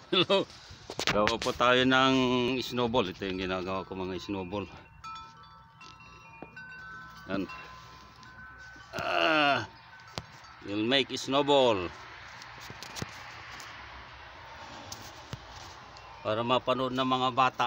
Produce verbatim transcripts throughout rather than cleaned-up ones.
Hello. Gawa po tayo ng snowball. Ito yung ginagawa ko, mga snowball. Yan. Ah, you'll make snowball. Para mapanood ng mga bata.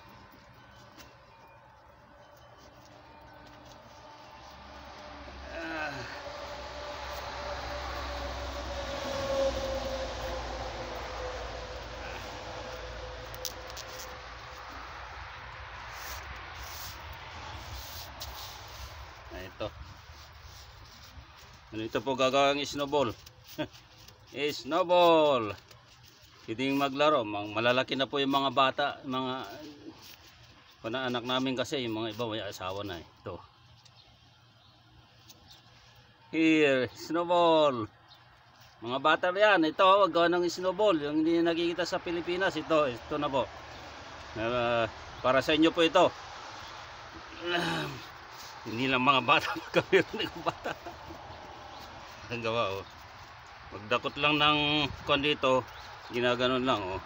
Ito. Ano ito po gagawang snowball? Snowball. Hindi maglaro, malalaki na po yung mga bata, mga anak namin kasi yung mga iba may asawa na eh. Ito. Here, snowball. Mga bata yan, ito gawa ng snowball, yung hindi nakikita sa Pilipinas, ito, ito na po. Uh, para sa inyo po ito. Hindi lang mga bata kami ng bata. Ang gawa oh. Magdakot lang ng kon dito, ginaganon lang oh.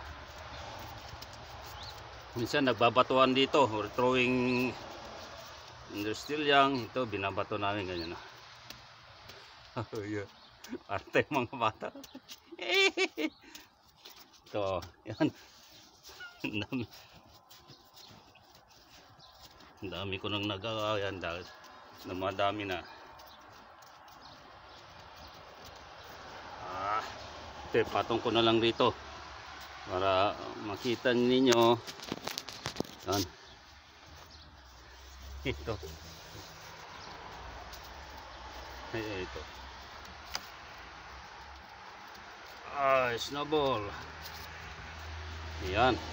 Minsan nagbabatuan dito or throwing still young, ito binabato namin ganyan oh. Oh yeah. Arte mga bata. Ito, yan. Ang dami. Ang dami ko nang nagawa yan dahil namadami na. Ah, ito, patong ko na lang dito para makita ninyo. Yan. Ito. Ay, ito. Ah, snowball. Yan.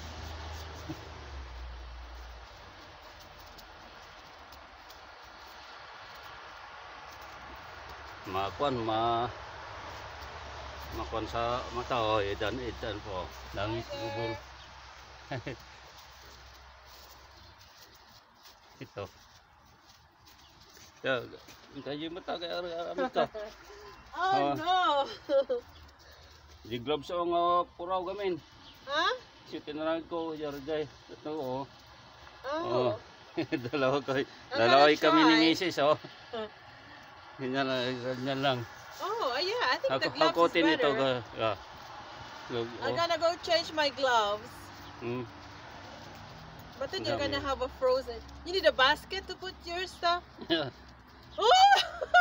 Makuan ma makuan sa mata oh, edan edan po. Dami snowball. Ito. Ya, kayo mata kay aramid ka. Oh, no. Di gloves ang uh, puraw gamin. Ha? Si tinarag ko yarday. Ito oh. Oh. Oh. Dalawa kay dalawa kami ni Missus oh. Ganyan lang, ganyan lang. Oh, yeah, I think Ako, the gloves hakotin is ito. better. Yeah. So, I'm oh. gonna go change my gloves. Mm. But then Ang you're dami. gonna have a frozen. You need a basket to put your stuff. Yeah. Oh!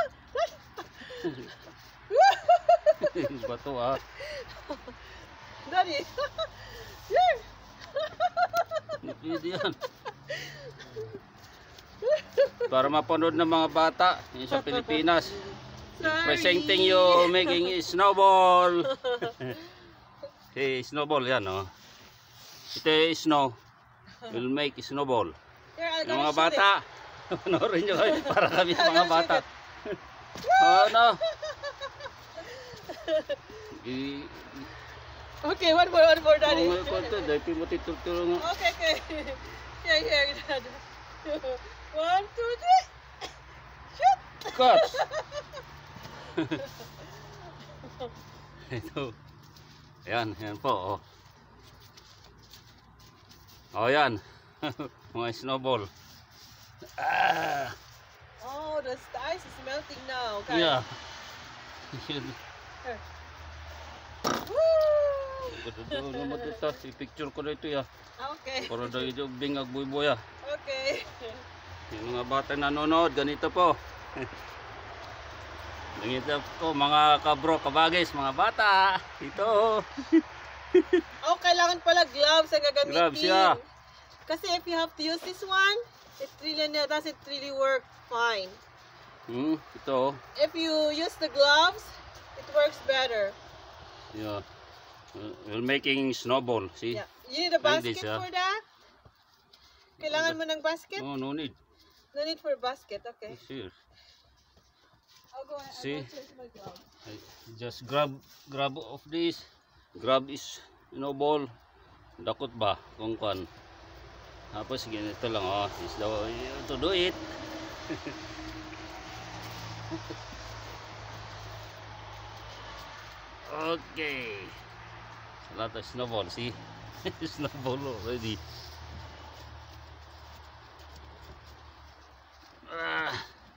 Bato ah. Daddy. Yeah. Pwede yan. Para mapanood ng mga bata yun sa Pilipinas. Sorry. Presenting you making snowball. Hey, snowball yan oh. Ito yung snow. We'll make snowball. Here, I'm Yung gonna mga shoot bata. Panoorin nyo kayo para kami sa mga bata. Oh no. I Okay, one more, one more, Daddy. oh, ko to dai pimuti tutulong. Okay, okay. Here, here, Dad. One, two, three. Shoot! Cut. Ito. Ayan, ayan po oh. Oh, yan. Mga snowball. Ah. Oh, the ice is melting now. Okay. Yeah. Here. Woo! I-picture ko na ito ya. Okay. Para daw ito bingag buy-boy ah. Okay. Yung mga bata nanonood, ganito po. Ganito po mga kabro, kabagis, mga bata. Ito. Oh, kailangan pala gloves ang gagamitin. Gloves, yeah. Kasi if you have to use this one, it really doesn't really work fine. Hmm, ito. If you use the gloves, it works better. Yeah. We're making snowball, see? Yeah. You need a Like basket this, yeah. for that? Kailangan mo ng basket? Oh, no need. No need for a basket, okay. Here. I'll go ahead. See? I'll go change my gloves. I just grab grab of this. Grab is snowball. Dakot ba kung kan. Tapos ganito lang oh, is the way to do it. Okay. A lot of snowball, see? Snowball already. Ah.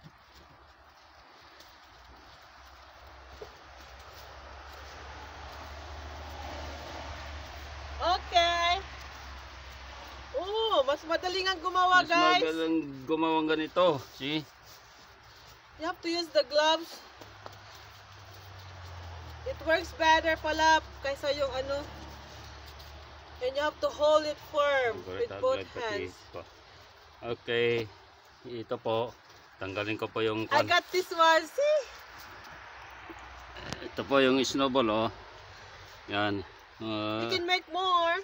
Okay. Oh, mas madaling ang gumawa, Mas guys. magalang gumawang ganito, see? You have to use the gloves. It works better pala kaysa yung ano. And you have to hold it firm with both hands. Okay. Ito po. Tanggalin ko po yung... I got this one, see? Ito po yung snowball, oh. Yan. Uh, You can make more.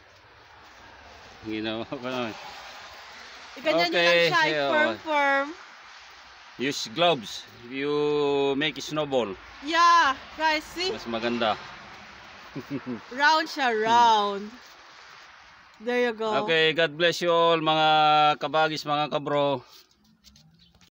Ginawa ko naman. Ganyan Okay, nyo lang siya. yeah, Firm, oh. firm. Use gloves. You make snowball. Yeah, guys, see? Mas maganda. Round siya, round. There you go. Okay, God bless you all mga kabagis, mga kabro.